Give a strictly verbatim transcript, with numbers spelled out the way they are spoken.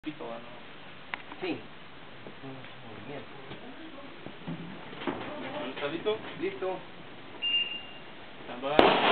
Pito, ¿no? Sí. Movimiento. ¿Está listo? Listo. Stand by.